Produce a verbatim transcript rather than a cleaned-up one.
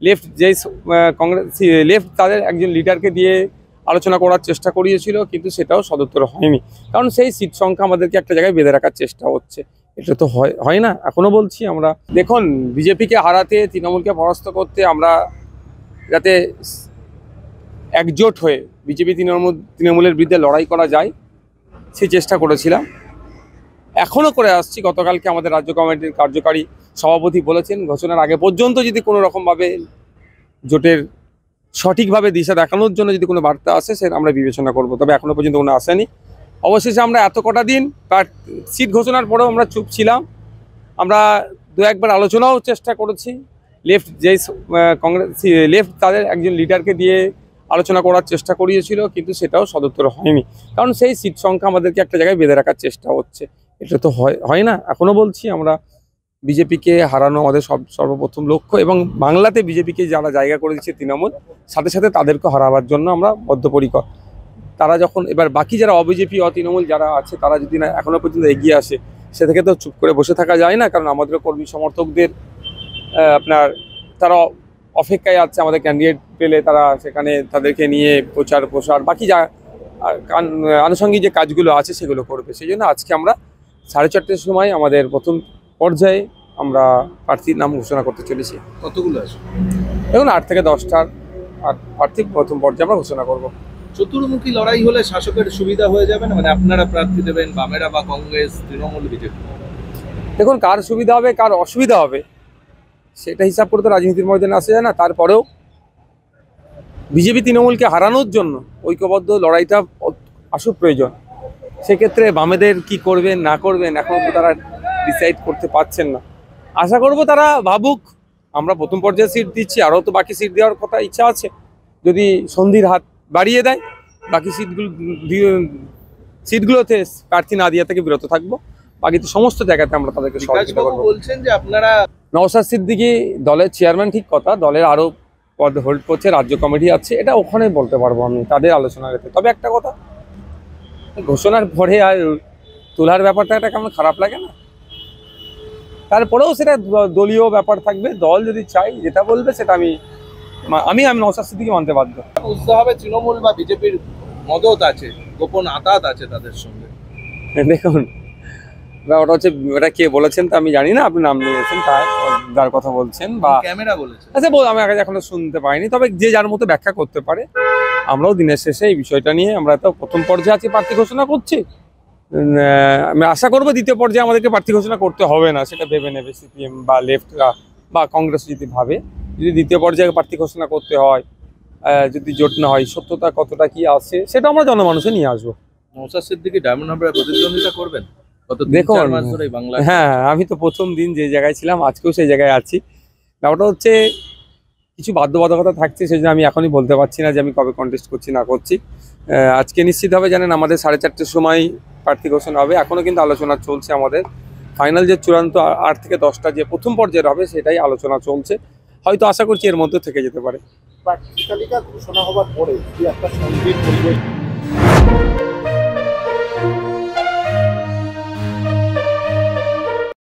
Left যে Congress left তাদের একজন লিডারকে দিয়ে আলোচনা করার চেষ্টা করিয়েছিল, কিন্তু সেটাও সদুত্তর হয়নি। কারণ সেই সিট সংখ্যা আমাদেরকে একটা জায়গায় বেঁধে রাখার চেষ্টা হচ্ছে, এটা তো হয় হয় না। এখনও বলছি আমরা, দেখুন বিজেপিকে হারাতে, তৃণমূলকে পরাস্ত করতে আমরা যাতে একজোট হয়ে বিজেপি তৃণমূল তৃণমূলের বিরুদ্ধে লড়াই করা যায় সেই চেষ্টা করেছিলাম, এখনও করে আসছি। গতকালকে আমাদের রাজ্য কমিটির কার্যকারী সভাপতি বলেছেন, ঘোষণার আগে পর্যন্ত যদি কোনো রকমভাবে জোটের সঠিকভাবে দিশা দেখানোর জন্য যদি কোনো বার্তা আসে সেটা আমরা বিবেচনা করব, তবে এখনও পর্যন্ত কোনো আসেনি। অবশেষে আমরা এত কটা দিন তার সিট ঘোষণার পরেও আমরা চুপ ছিলাম। আমরা দু একবার আলোচনাও চেষ্টা করেছি, লেফট যে কংগ্রেস লেফট তাদের একজন লিডারকে দিয়ে আলোচনা করার চেষ্টা করিয়েছিল, কিন্তু সেটাও সদুত্তর হয়নি। কারণ সেই সিট সংখ্যা আমাদেরকে একটা জায়গায় বেঁধে রাখার চেষ্টা হচ্ছে, এটা তো হয় হয় না। এখনও বলছি আমরা, বিজেপিকে হারানো আমাদের সব সর্বপ্রথম লক্ষ্য, এবং বাংলাতে বিজেপিকে যারা জায়গা করে দিচ্ছে তৃণমূল, সাথে সাথে তাদেরকে হারাবার জন্য আমরা বদ্ধপরিকর। তারা যখন এবার বাকি যারা অবিজেপি অতৃণমূল যারা আছে তারা যদি না এখনও পর্যন্ত এগিয়ে আসে, সে থেকে তো চুপ করে বসে থাকা যায় না। কারণ আমাদের কর্মী সমর্থকদের আপনার তারা অপেক্ষায় আছে, আমাদের ক্যান্ডিডেট পেলে তারা সেখানে তাদেরকে নিয়ে প্রচার প্রসার বাকি যা আনুষঙ্গিক যে কাজগুলো আছে সেগুলো করবে। সেই জন্য আজকে আমরা সাড়ে চারটের সময় আমাদের প্রথম পর্যায়ে আমরা প্রার্থীর নাম ঘোষণা করতে চলেছি। কতগুলো আছে? দেখুন আট থেকে দশটার আর প্রার্থী প্রথম পর্যায়ে আমরা ঘোষণা করবো। চতুর্মুখী লড়াই হলে শাসকের সুবিধা হয়ে যাবে না? মানে আপনারা প্রার্থী দেবেন, বামেরা বা কংগ্রেস, তৃণমূল, বিজেপি। দেখুন কার সুবিধা হবে কার অসুবিধা হবে সেটা হিসাব করে তো রাজনীতির ময়দানে আসা যায় না। তারপরেও বিজেপি তৃণমূলকে হারানোর জন্য ঐক্যবদ্ধ লড়াইটা আসুক প্রয়োজন। সেক্ষেত্রে বামেদের কি করবেন না করবেন এখন তো তারা ডিসাইড করতে পারছেন না। আশা করব তারা ভাবুক, আমরা প্রথম পর্যায়ে সিট দিচ্ছি, আরও তো বাকি সিট দেওয়ার কথা ইচ্ছা আছে। যদি সন্ধির হাত বাড়িয়ে দেয় বাকি সিটগুলো সিটগুলোতে প্রার্থী না দেওয়া থেকে বিরত থাকবো। বাকি তো সমস্ত জায়গাতে আমরা তাদেরকে সহযোগিতা করব। বলছেন যে আপনারা নওশাদ সিদ্দিকী দলের চেয়ারম্যান, ঠিক কথা, দলের আরও পদ হোল্ড করছে, রাজ্য কমিটি আছে, এটা ওখানে বলতে পারবো আমি তাদের আলোচনা রেখে। তবে একটা কথা, ঘোষণার পরে আর তোলার ব্যাপারটা একটা কেমন খারাপ লাগে না? তারপরেও সেটা দলীয় ব্যাপার থাকবে, দল যদি চাই যেটা বলবে সেটা আমি আমি আমি নওশাদ সিদ্দিকী মানতে বাধ্য। বুঝতে হবে তৃণমূল বা বিজেপির মদত আছে, গোপন আতাত আছে তাদের সঙ্গে। দেখুন ওটা হচ্ছে, ওটা কে বলেছেন তা আমি জানি না, আপনি নাম নিয়েছেন তাই যার কথা বলছেন বা ক্যামেরা বলেছে, আচ্ছা বল, আমি আগে এখনো শুনতে পাইনি। তবে যে যার মতো ব্যাখ্যা করতে পারে। আমরাও দিনের শেষে এই বিষয়টা নিয়ে আমরা তো প্রথম পর্যায়ে আছি, প্রার্থী ঘোষণা করছি। আমি আশা করবো দ্বিতীয় পর্যায়ে আমাদেরকে প্রার্থী ঘোষণা করতে হবে না, সেটা ভেবে নেবে সিপিএম বা লেফটরা বা কংগ্রেস যদি ভাবে। যদি দ্বিতীয় পর্যায়ে প্রার্থী ঘোষণা করতে হয়, যদি জোট না হয়, সত্যতা কতটা কি আছে সেটা আমরা জনমানুষে নিয়ে আসবো। নওশাদ সিদ্দিকী ডায়মন্ড হারবারে প্রতিদ্বন্দ্বিতা করবেন? দেখুন হ্যাঁ, আমি তো প্রথম দিন যে জায়গায় ছিলাম আজকেও সেই জায়গায় আছি। ব্যাপারটা হচ্ছে কিছু বাধ্যবাধকতা থাকছে, সেই জন্য আমি এখনই বলতে পারছি না যে আমি কবে কন্টেস্ট করছি না করছি। আজকে নিশ্চিতভাবে জানেন আমাদের সাড়ে চারটের সময় প্রার্থী ঘোষণা হবে। এখনও কিন্তু আলোচনা চলছে আমাদের। ফাইনাল যে চূড়ান্ত আট থেকে দশটা যে প্রথম পর্যায়ের হবে সেটাই আলোচনা চলছে, হয়তো আশা করছি এর মধ্যে থেকে যেতে পারে। প্রার্থী তালিকা ঘোষণা হওয়ার পরে একটা সঙ্গীত পরিবেশ